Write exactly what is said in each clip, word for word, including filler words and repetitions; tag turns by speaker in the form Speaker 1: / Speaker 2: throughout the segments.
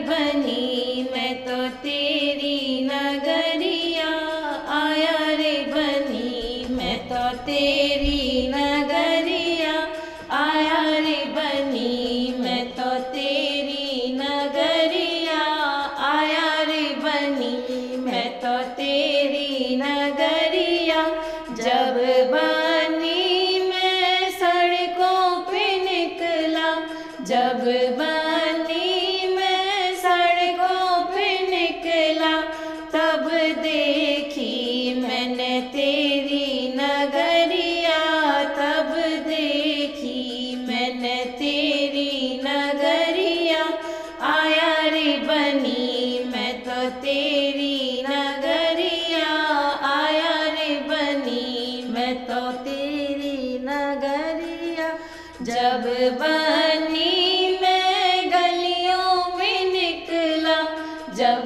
Speaker 1: बनी मैं तो तेरी नगरिया, आया रे बनी मैं तो तेरी नगरिया, आया रे बनी मैं तो तेरी नगरिया, आया रे बनी मैं तो तेरी नगरिया। जब बनी मैं सड़कों पे निकला, जब बनी मैं सड़कों पे निकला, तब देखी मैंने तेरी नगरिया, तब देखी मैंने तेरी नगरिया, आया रे बनी मैं तो तेरी नगरिया, आया रे बनी मैं तो तेरी नगरिया। जब बनी मैं गलियों में निकला, जब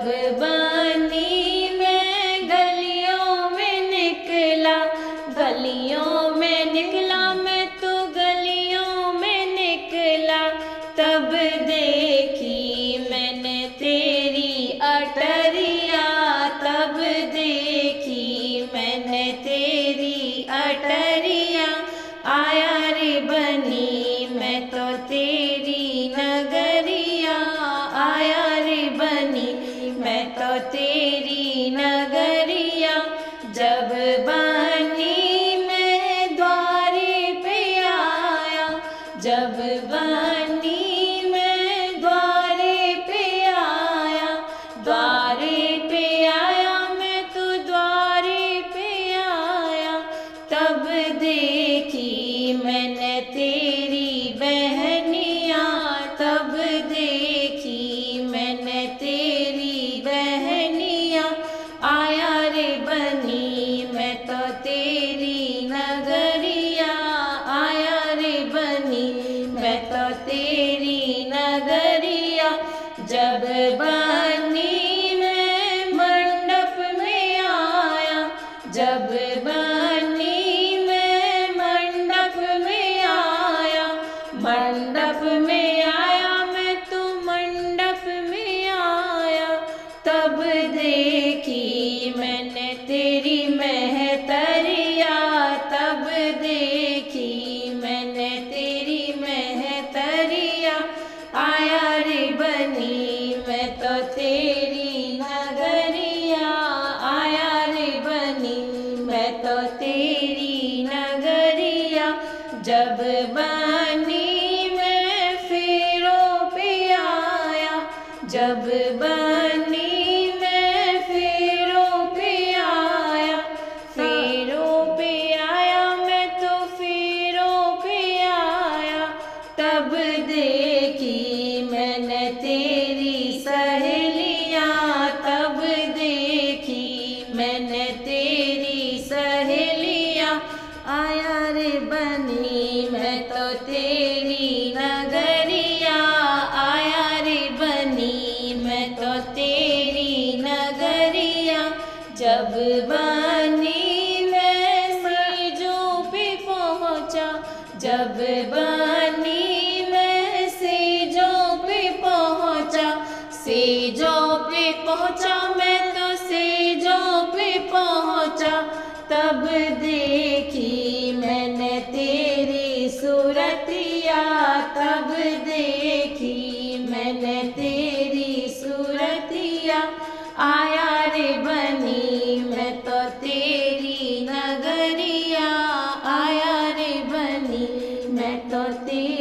Speaker 1: बनी मैं गलियों में निकला, गलियों में निकला मैं तो गलियों में निकला, तब देखी मैंने तेरी अटरिया, तब देखी मैंने तेरी अटरिया, आया रे बनी मैं तो तेरी नगरिया, आया रे बनी मैं तो तेरी नगरिया। जब बनी मैं द्वारे पे आया, जब बनी मैं द्वारे पे आया, द्वारे पे आया मैं तो द्वारे पे आया, तब देखी मैंने तेरी बहनिया, तब देखी मैंने तेरी बहनिया, आया रे बनी मैं तो तेरी नगरिया, आया रे बनी मैं तो तेरी नगरिया। जब बनी मैं मंडप में आया, जब बनी मैं मंडप में आया, मंडप में आया मैं तो मंडप में आया, तब देखी मैंने तेरी महतरिया, तब देखी मैंने तेरी महतरिया, आया रे बनी मैं तो तेरी नगरिया, आया रे बनी मैं तो तेरी नगरिया। जब बनी मैं फेरों पे आया, जब बनी मैं फेरों पे आया, फेरों पे आया मैं तो फेरों पे आया, तब देखी मैंने तेरी सहेलियाँ, तब देखी मैंने तेरी सहेलियाँ, आया रे बनी मैं तो तेरी नगरिया, आया रे बनी मैं तो तेरी नगरिया। जब बनी मैं सेजों पे पहुँचा, जब बनी मैं सेजों पे पहुँचा, सेजों पे पहुँचा मैं तो सेजों पे पहुँचा, तब देखी मैंने तेरी सूरतिया, तब देखी मैंने तेरी सूरतिया, आया रे बनी मैं तो तेरी नगरिया, आया रे बनी मैं तो तेरी